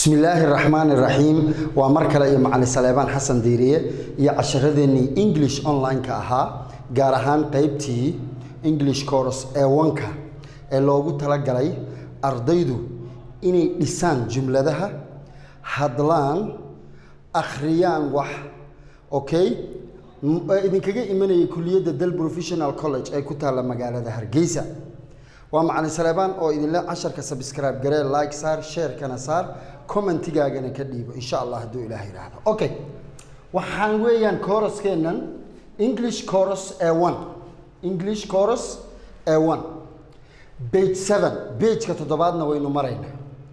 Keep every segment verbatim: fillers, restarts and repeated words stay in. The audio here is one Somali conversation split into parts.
بسم الله الرحمن الرحيم ومركل يا معلم سليمان حسن ديريه يا عشرتني English online كأها جارهان قيبتي English course أوانكا اللوجو تلاقي أرضيدو إني لسان جملة ده هدلان أخريان وح أوكي إذا كجي إيماني كلية دل بروفيشنال كولج أي كتها لما قال هذا هرجيسة ومعنا سليمان أو إذا لا عشر كسبسكرايب جري لايك صار شير كنا صار كومنت تجانا كديبه إن شاء الله دو إلهي هذا أوكي وحنويان كورس كنا English course A one English course A one page seven page كتدبادنا وينو مرينا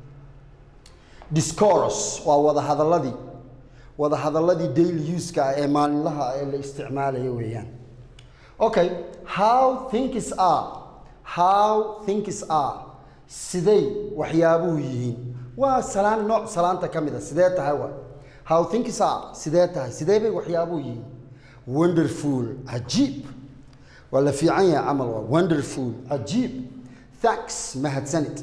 discourse وهذا هذا الذي وهذا هذا الذي daily use كإيمان لها الاستعمال ويان أوكي how things are how things are سيدي وحيابوهين وسلام نوع سلامته كمية سيداتها هو how things are سيداتها سيدي وحيابوهين wonderful عجيب ولا في عين عمل wonderful عجيب thanks مهد سنت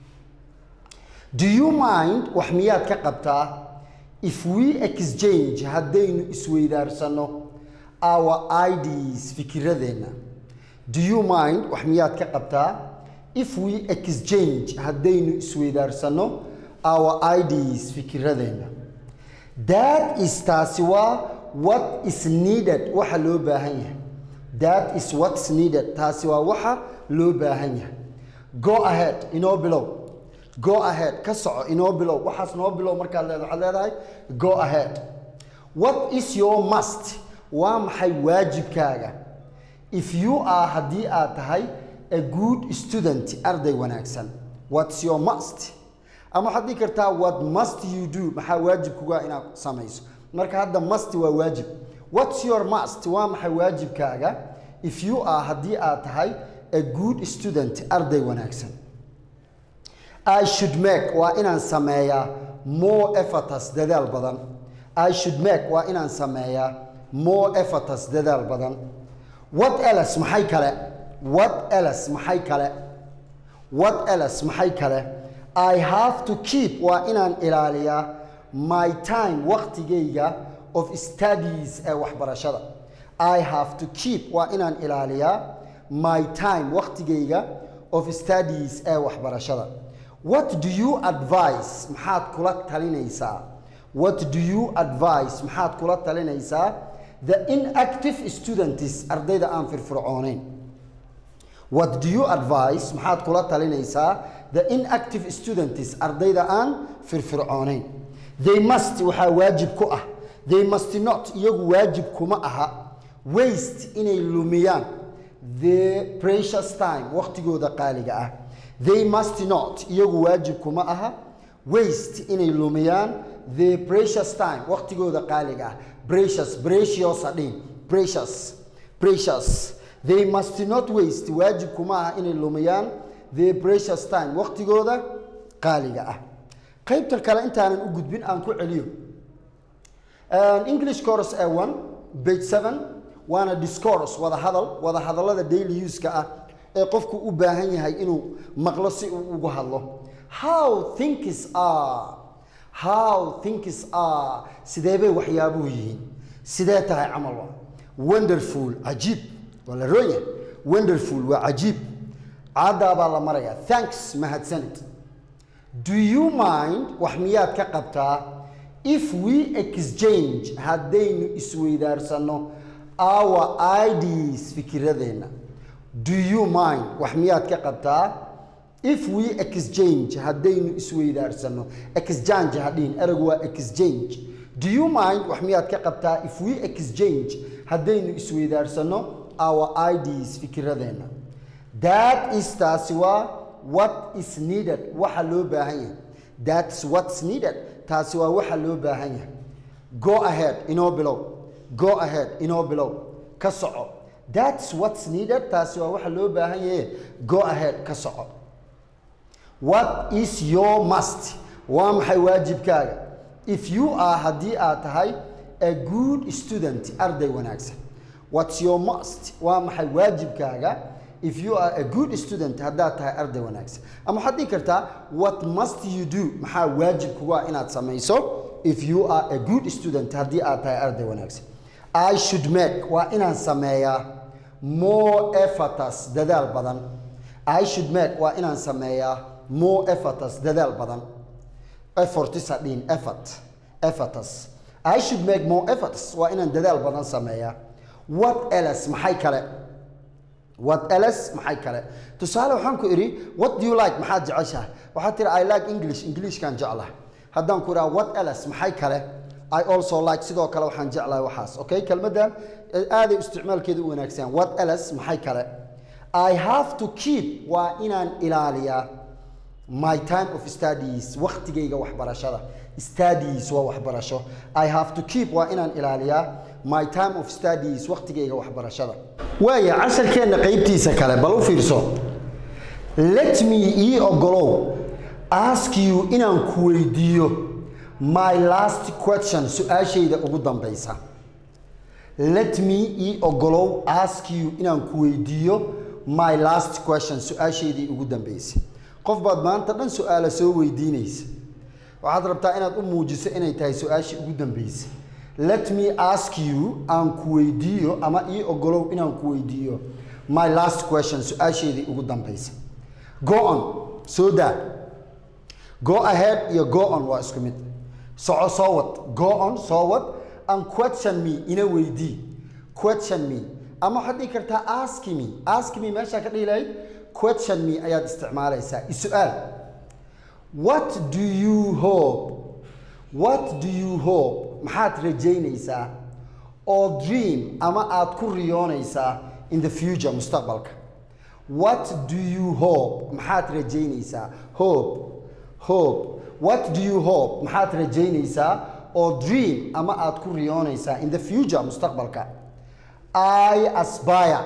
do you mind وحميات كقبتا if we exchange هدين اسويدار سنو our ideas فكرتنا do you mind وحميات كقبتا if we exchange هدين اسويدار سنو our ideas فكرتنا that is تاسوا what is needed وحا لو باهنيا that is what's needed تاسوا وحا لو باهنيا go ahead inoo below go ahead كسعو inoo below وحاس inoo below مركا لهذا go ahead what is your must وامحي واجب كاغا if you are هدي آتهاي a good student أرضي وناكسن what's your must أما حدي كرتا what must you do محا واجب كوغا إنا ساميسو مركا هذا must وواجب what's your must وامحي واجب كاغا if you are هدي آتهاي a good student أرضي وناكسن I should make وإنا سمايا more efforts ددال بدن I should make وإنا سمايا more efforts ددال بدن what else محي كلا what else محي كلا what else محي كلا I have to keep وإنا إلاليا my time وقت جيجا of studies أو وحبرشة I have to keep وإنا إلاليا my time وقت جيجا of studies أو وحبرشة what do you advise محاد كلات تلينيسا what do you advise محاد كلات تلينيسا the inactive students أرديدا أن في الفرعونين what do you advise محاد كلات تلينيسا the inactive students أرديدا أن في الفرعونين they must وحا واجب كؤه they must not يجو واجب كمأها waste إني لوميان the precious time وقت جو دقالقة they must not يجو واجب كمأها waste إني لوميان the precious time وقت جو دقالقة precious precious أدين precious precious they must not waste واجب كمأها إني لوميان the precious time وقت جو دقالقة قيبت الكلام أنت أنا أقول بين أنكو عليو an English course A one page seven وانا discourse وهذا هذا وهذا هذا هذا daily use كأ قفكو أباهني هاي إنه مغلصي وجهله how things are how things are سدابة وحيابوهين سداتها عمله wonderful عجيب ولا رؤية wonderful وعجيب عدا بالله مريا thanks مهد سنت do you mind وحميات كقبتها if we exchange هدين إسويدار سنو our ideas فكرتنا do you mind وحميات كقبتها if we exchange هدين إسويدار سنو exchange هدين أرجوا exchange do you mind وحميات كقبتها if we exchange هدين إسويدار سنو our ideas فكرتنا that is تاسوا what is needed وحلو باهية that's what's needed تاسوا وحلو باهية go ahead inoo below go ahead inoo below كسعو that's what's needed تاسوا وحلو باهية go ahead كسعو what is your must وامحي واجب كاغا if you are هدي آتهاي a good student أرضي وناكسا what's your must وامحي واجب كاغا if you are a good student haddaad tahay arday wanaagsan ama waxaad dhihi kartaa what must you do maxaa waajib kugu ah inaad samayso if you are a good student haddii aad tahay arday wanaagsan I should make waa inaan sameeyaa more efforts dadaal badan I should make waa inaan sameeyaa more efforts dadaal badan effort is adin effort efforts I should make more efforts waa inaan dadaal badan sameeyaa what else maxay kale what else maxay kale tusaale waxaan ku iri what do you like maxaad jeceshahay waxaad tiri I like English English kan jeclahay haddaan ku iraa what else maxay kale I also like sidoo kale waxaan jeclahay waxaas okay kelmadan aad ay isticmaalkeedu u wanaagsan what else maxay kale I have to keep waa inaan ilaaliyaa my time of studies waqtigayga waxbarashada studies waa waxbarasho I have to keep waa inaan ilaaliyaa my time of studies waqtigayga waxbarashada waaya casharkeena qaybtiisa kale bal u fiirso let me ii ogolow ask you inaan ku weydiiyo my last question su'aashayda ugu dambaysa let me ii ogolow ask you inaan ku weydiiyo my last question su'aashaydii ugu dambaysa qof baad maanta dhan su'aala soo weydiinaysa waxaad rabtaa inaad u muujiso inay tahay su'aashii ugu dambaysa let me ask you aan ku weydiiyo ama ii ogolow inaan ku weydiiyo my last question su'aashaydii ugu dambaysa go on so that go ahead iyo go on waa isku mid soco soo wad go on soo wad and question me ina weydii question me ama waxaad dhihi kartaa ask me ask me meeshaa ka dhihi lahayd question me ayaad isticmaalaysaa isu'aal what do you hope what do you hope maxaad rajaynaysaa or dream ama aad ku riyoonaysaa in the future mustaqbalka what do you hope maxaad rajaynaysaa hope hope what do you hope maxaad rajaynaysaa or dream ama aad ku riyoonaysaa in the future mustaqbalka I aspire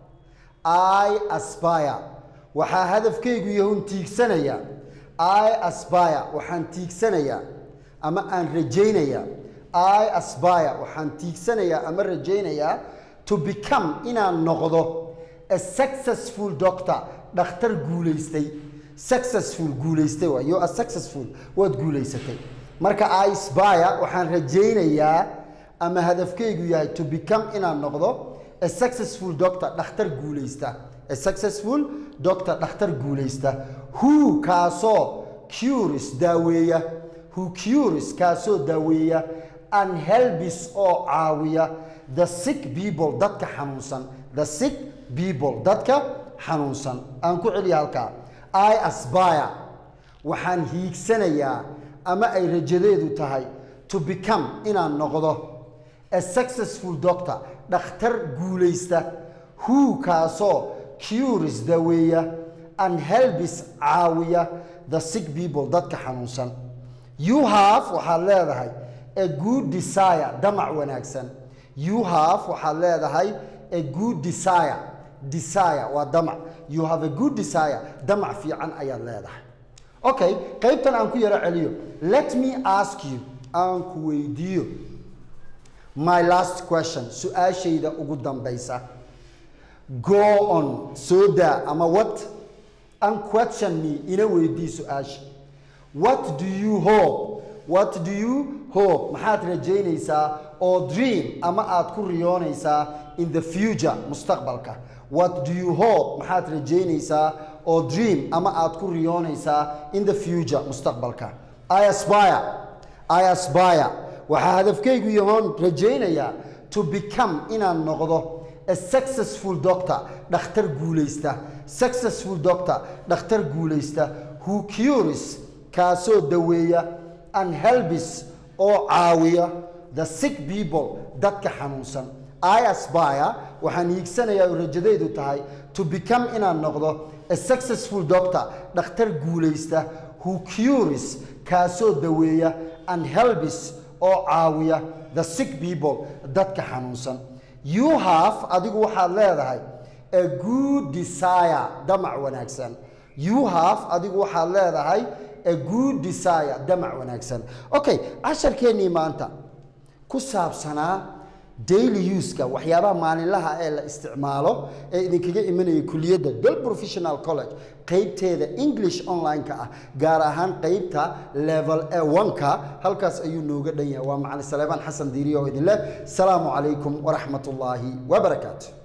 I aspire waxaa hadafkaygu yahay tiigsanaya I aspire waxaan tiigsanaya ama aan rajaynaya I aspire waxaan tiigsanaya ama rajaynaya to become inaan noqdo a successful doctor dhakhtar guuleystay successful guuleystay waa you are successful waad guuleysatay marka I aspire waxaan rajaynayaa ama hadafkaygu yahay to become inaan noqdo a successful doctor dhakhtar guuleysta a successful doctor dhakhtar guuleysta who kaasoo cures daaweeya who cures kaasoo daaweeya and helps oo caawiya the sick people dadka xanuunsan the sick people dadka xanuunsan aan ku celiya halkaa I aspire waxaan hiigsanayaa ama ay rajadeedu tahay to become inaan noqdo a successful doctor dhakhtar guuleysta who kaasoo cures daweeya and helps caawiya the sick people dadka xanuunsan you have waxaad leedahay a good desire damac wanaagsan you have waxaad leedahay a good desire desire waa damac you have a good desire damac fiican ayaad leedahay okay qaybtan aan ku yara celiyo let me ask you aan ku weydiiyo my last question su'aashayda ugu dambaysa go on so that ama what and question me ina weydii su'aasha what do you hope what do you hope maxaad rajaynaysaa or dream ama aad ku riyoonaysaa in the future mustaqbalka what do you hope maxaad rajaynaysaa or dream ama aad ku riyoonaysaa in the future mustaqbalka I aspire I aspire waxaa hadafkaygu yahoon rajaynayaa to become inaan noqdo a successful doctor dhakhtar guuleysta successful doctor dhakhtar guuleysta who cures kaasoo daweeya and helps oo caawiya the sick people dadka xanuunsan I aspire waxaan hiigsanayaa oo rajadaydu tahay to become inaan noqdo a successful doctor dhakhtar guuleysta who cures kaasoo daweeya and helps oo caawiya the sick people dadka xanuunsan you have adigu waxaad leedahay a good desire damac wanaagsan you have adigu waxaad leedahay a good desire damac wanaagsan okay casharkeennii maanta ku saabsanaa daily use-ka waxyaabaha maalinlaha ee la isticmaalo ee idinkaga imanaya kuliyadda Del Professional College qaybteeda English online-ka ah gaar ahaan qaybta level A one-ka halkaas ayuu nooga dhan yahay waa macallin Saleeman Xasan Diiriyo oo idin leh salaamu calaykum wa rahmatullaahi wa barakaatuh